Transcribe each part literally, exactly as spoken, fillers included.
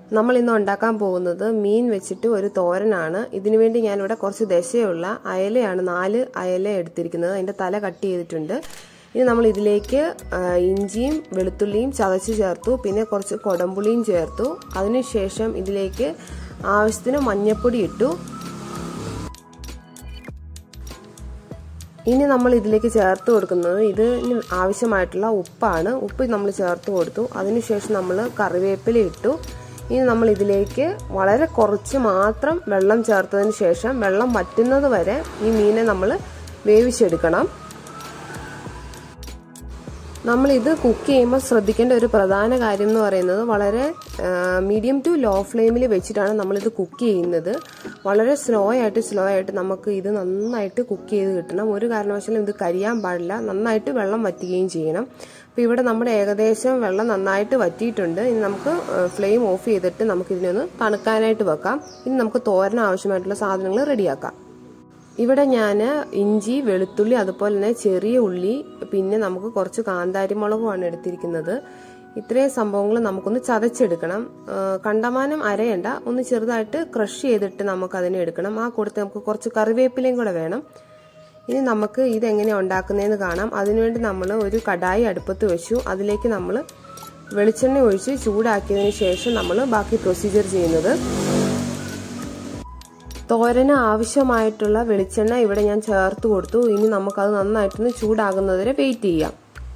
നമ്മൾ ഇന്ന് ഉണ്ടാക്കാൻ പോകുന്നത് മീൻ വെച്ചിട്ട് ഒരു തോരനാണ്. ഇതിനു വേണ്ടി ഞാൻ ഇവിടെ കുറച്ച് ദശയുള്ള അയലയാണ്, നാല് അയല എടുത്തിരിക്കുന്നത്. അതിന്റെ തല കട്ട് ചെയ്തിട്ടുണ്ട്. ഇനി നമ്മൾ ഇതിലേക്ക് ഇഞ്ചിയും വെളുത്തുള്ളിയും ചതച്ച് ചേർത്തു, പിന്നെ കുറച്ച് കൊടമ്പുളിയും ചേർത്തു. അതിനുശേഷം ഇതിലേക്ക് ആവശ്യത്തിന് മഞ്ഞൾപ്പൊടി ഇട്ടു. ഇനി നമ്മൾ ഇതിലേക്ക് ചേർത്ത് കൊടുക്കുന്നത് ഇതിന് ആവശ്യമായിട്ടുള്ള ഉപ്പാണ്. ഉപ്പ് നമ്മൾ ചേർത്ത് കൊടുത്തു. അതിനുശേഷം നമ്മൾ കറിവേപ്പില ഇട്ടു. ഇനി നമ്മൾ ഇതിലേക്ക് വളരെ കുറച്ച് മാത്രം വെള്ളം ചേർത്തതിന് ശേഷം വെള്ളം വറ്റുന്നത് വരെ ഈ മീനെ നമ്മൾ വേവിച്ചെടുക്കണം. നമ്മൾ ഇത് കുക്ക് ചെയ്യുമ്പോൾ ശ്രദ്ധിക്കേണ്ട ഒരു പ്രധാന കാര്യം എന്ന് പറയുന്നത് വളരെ മീഡിയം ടു ലോ ഫ്ലെയിമിൽ വെച്ചിട്ടാണ് നമ്മളിത് കുക്ക് ചെയ്യുന്നത്. വളരെ സ്ലോ ആയിട്ട് സ്ലോ ആയിട്ട് നമുക്ക് ഇത് നന്നായിട്ട് കുക്ക് ചെയ്ത് കിട്ടണം. ഒരു കാരണവശാലും ഇത് കരിയാൻ പാടില്ല. നന്നായിട്ട് വെള്ളം വറ്റുകയും ചെയ്യണം. അപ്പോൾ ഇവിടെ നമ്മുടെ ഏകദേശം വെള്ളം നന്നായിട്ട് വറ്റിയിട്ടുണ്ട്. ഇനി നമുക്ക് ഫ്ലെയിം ഓഫ് ചെയ്തിട്ട് നമുക്ക് ഇതിനൊന്ന് തണുക്കാനായിട്ട് വെക്കാം. ഇനി നമുക്ക് തോരൻ ആവശ്യമായിട്ടുള്ള സാധനങ്ങൾ റെഡിയാക്കാം. ഇവിടെ ഞാൻ ഇഞ്ചി, വെളുത്തുള്ളി, അതുപോലെ തന്നെ ചെറിയ ഉള്ളി, പിന്നെ നമുക്ക് കുറച്ച് കാന്താരി മുളകുമാണ് എടുത്തിരിക്കുന്നത്. ഇത്രയും സംഭവങ്ങൾ നമുക്കൊന്ന് ചതച്ചെടുക്കണം. കണ്ടമാനം അരയണ്ട, ഒന്ന് ചെറുതായിട്ട് ക്രഷ് ചെയ്തിട്ട് നമുക്ക് അതിനെ എടുക്കണം. ആ കൂടത്ത് നമുക്ക് കുറച്ച് കറിവേപ്പിലയും കൂടെ വേണം. ഇനി നമുക്ക് ഇതെങ്ങനെയാണ് ഉണ്ടാക്കുന്നതെന്ന് കാണാം. അതിനുവേണ്ടി നമ്മൾ ഒരു കടായി അടുപ്പത്ത് വെച്ചു. അതിലേക്ക് നമ്മൾ വെളിച്ചെണ്ണ ഒഴിച്ച് ചൂടാക്കിയതിന് ശേഷം നമ്മൾ ബാക്കി പ്രൊസീജിയർ ചെയ്യുന്നത്. തോരന് ആവശ്യമായിട്ടുള്ള വെളിച്ചെണ്ണ ഇവിടെ ഞാൻ ചേർത്ത് കൊടുത്തു. ഇനി നമുക്കത് നന്നായിട്ടൊന്ന് ചൂടാകുന്നതുവരെ വെയിറ്റ് ചെയ്യാം.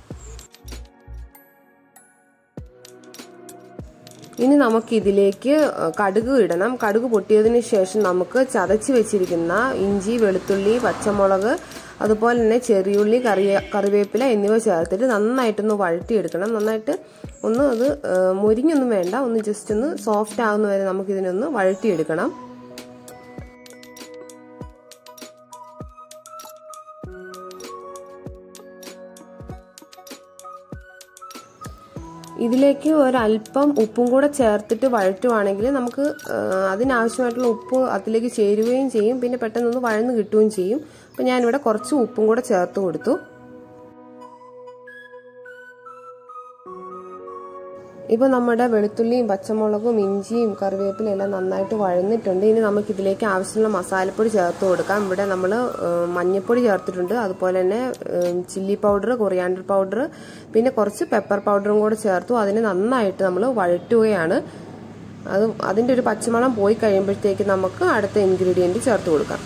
ഇനി നമുക്ക് ഇതിലേക്ക് കടുക് ഇടണം. കടുക് പൊട്ടിയതിന് ശേഷം നമുക്ക് ചതച്ച് വെച്ചിരിക്കുന്ന ഇഞ്ചി, വെളുത്തുള്ളി, പച്ചമുളക്, അതുപോലെ തന്നെ ചെറിയുള്ളി, കറി കറിവേപ്പില എന്നിവ ചേർത്തിട്ട് നന്നായിട്ടൊന്ന് വഴറ്റിയെടുക്കണം. നന്നായിട്ട് ഒന്ന് അത് മുരിഞ്ഞൊന്നും വേണ്ട, ഒന്ന് ജസ്റ്റ് ഒന്ന് സോഫ്റ്റ് ആകുന്ന വരെ നമുക്കിതിനൊന്ന് വഴറ്റിയെടുക്കണം. ഇതിലേക്ക് ഒരല്പം ഉപ്പും കൂടെ ചേർത്തിട്ട് വഴറ്റുവാണെങ്കിൽ നമുക്ക് അതിനാവശ്യമായിട്ടുള്ള ഉപ്പ് അതിലേക്ക് ചേരുകയും ചെയ്യും, പിന്നെ പെട്ടെന്നൊന്ന് വഴന്ന് കിട്ടുകയും ചെയ്യും. അപ്പം ഞാനിവിടെ കുറച്ച് ഉപ്പും കൂടെ ചേർത്ത് കൊടുത്തു. ഇപ്പോൾ നമ്മുടെ വെളുത്തുള്ളിയും പച്ചമുളകും ഇഞ്ചിയും കറിവേപ്പിലയും എല്ലാം നന്നായിട്ട് വഴന്നിട്ടുണ്ട്. ഇനി നമുക്ക് ഇതിലേക്ക് ആവശ്യമുള്ള മസാലപ്പൊടി ചേർത്ത് കൊടുക്കാം. ഇവിടെ നമ്മൾ മഞ്ഞൾപ്പൊടി ചേർത്തിട്ടുണ്ട്, അതുപോലെ തന്നെ ചില്ലി പൗഡർ, കൊറിയാണ്ടർ പൗഡർ, പിന്നെ കുറച്ച് പെപ്പർ പൗഡറും കൂടെ ചേർത്തു. അതിനെ നന്നായിട്ട് നമ്മൾ വഴറ്റുകയാണ്. അത് അതിൻ്റെ ഒരു പച്ചമണം പോയി കഴിയുമ്പോഴത്തേക്ക് നമുക്ക് അടുത്ത ഇൻഗ്രീഡിയൻറ്റ് ചേർത്ത് കൊടുക്കാം.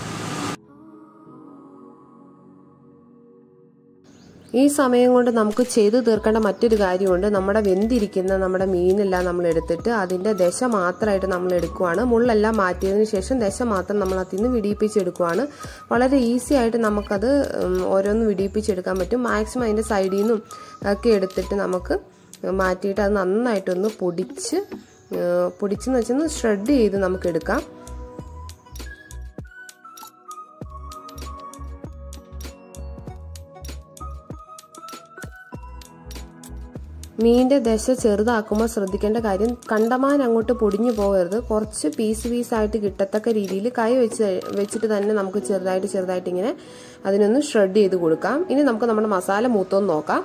ഈ സമയം കൊണ്ട് നമുക്ക് ചെയ്തു തീർക്കേണ്ട മറ്റൊരു കാര്യമുണ്ട്. നമ്മുടെ വെന്തിരിക്കുന്ന നമ്മുടെ മീനെല്ലാം നമ്മൾ എടുത്തിട്ട് അതിൻ്റെ ദശ മാത്രമായിട്ട് നമ്മൾ എടുക്കുവാണ്. മുള്ളെല്ലാം മാറ്റിയതിന് ശേഷം ദശ മാത്രം നമ്മൾ അതിൽ നിന്ന് വിടിയിപ്പിച്ചെടുക്കുവാണ്. വളരെ ഈസി ആയിട്ട് നമുക്കത് ഓരോന്ന് വിടിയിപ്പിച്ചെടുക്കാൻ പറ്റും. മാക്സിമം അതിൻ്റെ സൈഡിൽ നിന്നും ഒക്കെ എടുത്തിട്ട് നമുക്ക് മാറ്റിയിട്ട് അത് നന്നായിട്ടൊന്ന് പൊടിച്ച് പൊടിച്ചെന്ന് വെച്ചൊന്ന് ഷ്രെഡ് ചെയ്ത് നമുക്ക് എടുക്കാം. മീനിന്റെ ദശ ചെറുതാക്കുമ്പോൾ ശ്രദ്ധിക്കേണ്ട കാര്യം കണ്ടമാനം അങ്ങോട്ട് പൊടിഞ്ഞു പോകരുത്. കുറച്ച് പീസ് പീസായിട്ട് കിട്ടത്തക്ക രീതിയിൽ കൈ വെച്ച് വെച്ചിട്ട് തന്നെ നമുക്ക് ചെറുതായിട്ട് ചെറുതായിട്ട് ഇങ്ങനെ അതിനൊന്ന് ഷ്രെഡ് ചെയ്ത് കൊടുക്കാം. ഇനി നമുക്ക് നമ്മുടെ മസാല മൂത്തൊന്ന് നോക്കാം.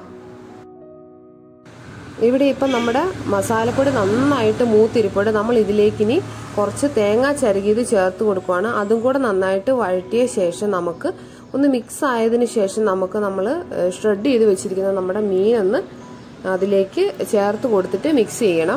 ഇവിടെ ഇപ്പം നമ്മുടെ മസാലപ്പൊടി നന്നായിട്ട് മൂത്തിരിപ്പോട്ട് നമ്മൾ ഇതിലേക്ക് ഇനി കുറച്ച് തേങ്ങ ചിരകിയത് ചേർത്ത് കൊടുക്കുകയാണ്. അതും കൂടെ നന്നായിട്ട് വഴറ്റിയ ശേഷം നമുക്ക് ഒന്ന് മിക്സ് ആയതിനു ശേഷം നമുക്ക് നമ്മൾ ഷ്രെഡ് ചെയ്ത് വെച്ചിരിക്കുന്ന നമ്മുടെ മീനൊന്ന് അതിലേക്ക് ചേർത്ത് കൊടുത്തിട്ട് മിക്സ് ചെയ്യണം.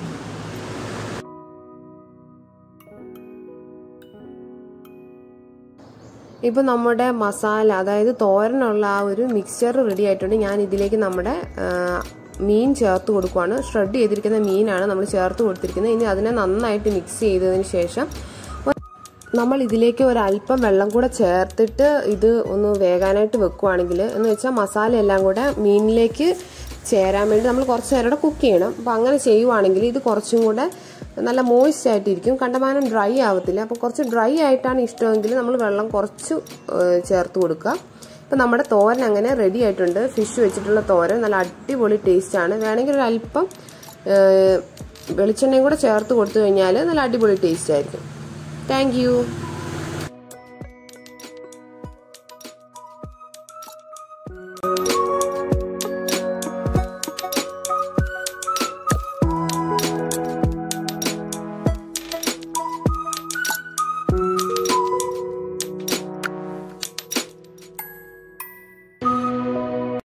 ഇപ്പം നമ്മുടെ മസാല, അതായത് തോരനുള്ള ആ ഒരു മിക്സ്ചർ റെഡി ആയിട്ടുണ്ട്. ഞാൻ ഇതിലേക്ക് നമ്മുടെ മീൻ ചേർത്ത് കൊടുക്കുകയാണ്. ഷ്രെഡ് ചെയ്തിരിക്കുന്ന മീനാണ് നമ്മൾ ചേർത്ത് കൊടുത്തിരിക്കുന്നത്. ഇനി അതിനെ നന്നായിട്ട് മിക്സ് ചെയ്തതിന് ശേഷം നമ്മൾ ഇതിലേക്ക് ഒരല്പം വെള്ളം കൂടെ ചേർത്തിട്ട് ഇത് ഒന്ന് വേകാനായിട്ട് വെക്കുവാണെങ്കിൽ, എന്ന് വെച്ചാൽ മസാല എല്ലാം കൂടെ മീനിലേക്ക് ചേരാൻ വേണ്ടി നമ്മൾ കുറച്ച് നേരം കൂടെ കുക്ക് ചെയ്യണം. അപ്പോൾ അങ്ങനെ ചെയ്യുവാണെങ്കിൽ ഇത് കുറച്ചും കൂടെ നല്ല മോയ്സ്റ്റ് ആയിട്ടിരിക്കും, കണ്ടമാനം ഡ്രൈ ആവത്തില്ല. അപ്പോൾ കുറച്ച് ഡ്രൈ ആയിട്ടാണ് ഇഷ്ടമെങ്കിൽ നമ്മൾ വെള്ളം കുറച്ച് ചേർത്ത് കൊടുക്കുക. ഇപ്പം നമ്മുടെ തോരൻ അങ്ങനെ റെഡി ആയിട്ടുണ്ട്. ഫിഷ് വെച്ചിട്ടുള്ള തോരൻ നല്ല അടിപൊളി ടേസ്റ്റാണ്. വേണമെങ്കിൽ ഒരു അല്പം വെളിച്ചെണ്ണയും കൂടെ ചേർത്ത് കൊടുത്തു കഴിഞ്ഞാൽ നല്ല അടിപൊളി ടേസ്റ്റ് ആയിരിക്കും. താങ്ക്